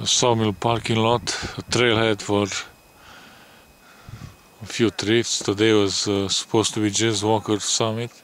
a sawmill parking lot, a trailhead for a few trips. Today was supposed to be Jazz Walker Summit.